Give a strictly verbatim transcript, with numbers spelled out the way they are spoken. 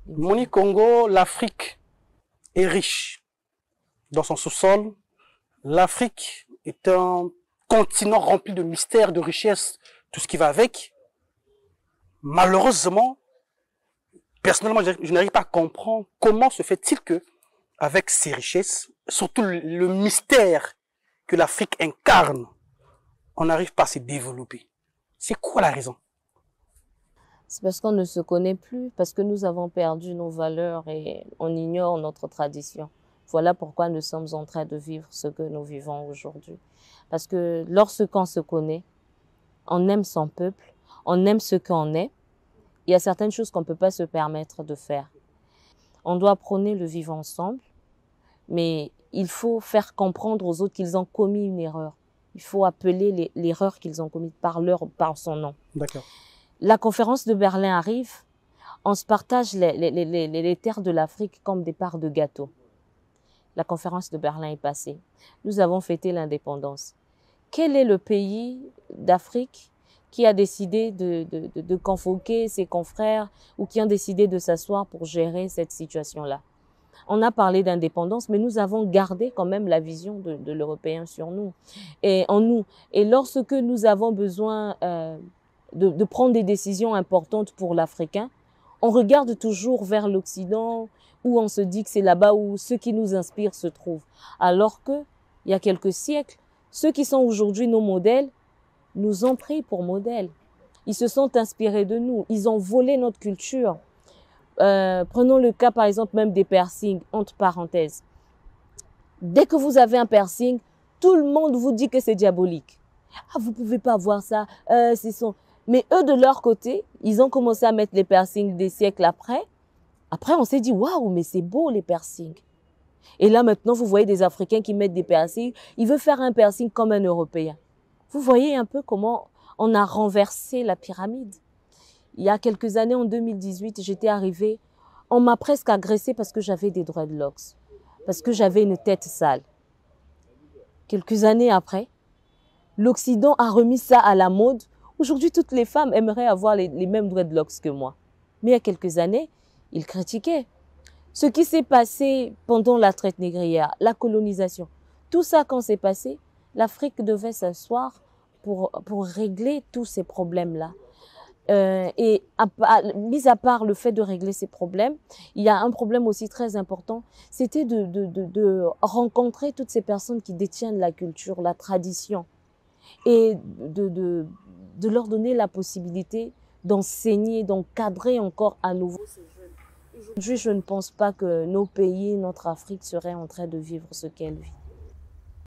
Monique Congo, l'Afrique est riche dans son sous-sol. L'Afrique est un continent rempli de mystères, de richesses, tout ce qui va avec. Malheureusement, personnellement, je n'arrive pas à comprendre comment se fait-il que, avec ces richesses, surtout le mystère que l'Afrique incarne, on n'arrive pas à se développer. C'est quoi la raison? C'est parce qu'on ne se connaît plus, parce que nous avons perdu nos valeurs et on ignore notre tradition. Voilà pourquoi nous sommes en train de vivre ce que nous vivons aujourd'hui. Parce que lorsqu'on se connaît, on aime son peuple, on aime ce qu'on est. Il y a certaines choses qu'on ne peut pas se permettre de faire. On doit prôner le vivre ensemble, mais il faut faire comprendre aux autres qu'ils ont commis une erreur. Il faut appeler l'erreur qu'ils ont commise par leur, par son nom. D'accord. La conférence de Berlin arrive, on se partage les, les, les, les terres de l'Afrique comme des parts de gâteau. La conférence de Berlin est passée. Nous avons fêté l'indépendance. Quel est le pays d'Afrique qui a décidé de, de, de, de convoquer ses confrères ou qui ont décidé de s'asseoir pour gérer cette situation-là? On a parlé d'indépendance, mais nous avons gardé quand même la vision de, de l'Européen sur nous et en nous. Et lorsque nous avons besoin euh, de, de prendre des décisions importantes pour l'Africain, on regarde toujours vers l'Occident où on se dit que c'est là-bas où ceux qui nous inspirent se trouvent. Alors que, il y a quelques siècles, ceux qui sont aujourd'hui nos modèles nous ont pris pour modèles. Ils se sont inspirés de nous. Ils ont volé notre culture. Euh, prenons le cas, par exemple, même des piercings, entre parenthèses. Dès que vous avez un piercing, tout le monde vous dit que c'est diabolique. Ah, vous pouvez pas voir ça. Euh, c'est son... Mais eux, de leur côté, ils ont commencé à mettre les piercings des siècles après. Après, on s'est dit, waouh, mais c'est beau les piercings. Et là, maintenant, vous voyez des Africains qui mettent des piercings. Ils veulent faire un piercing comme un Européen. Vous voyez un peu comment on a renversé la pyramide. Il y a quelques années, en deux mille dix-huit, j'étais arrivée, on m'a presque agressée parce que j'avais des dreadlocks, parce que j'avais une tête sale. Quelques années après, l'Occident a remis ça à la mode. Aujourd'hui, toutes les femmes aimeraient avoir les, les mêmes dreadlocks que moi. Mais il y a quelques années, ils critiquaient. Ce qui s'est passé pendant la traite négrière, la colonisation, tout ça quand c'est passé, l'Afrique devait s'asseoir pour, pour régler tous ces problèmes-là. Euh, et à, à, mis à part le fait de régler ces problèmes, il y a un problème aussi très important, c'était de, de, de, de rencontrer toutes ces personnes qui détiennent la culture, la tradition, et de, de, de leur donner la possibilité d'enseigner, d'encadrer encore à nouveau ces jeunes. Aujourd'hui, je ne pense pas que nos pays, notre Afrique serait en train de vivre ce qu'elle vit.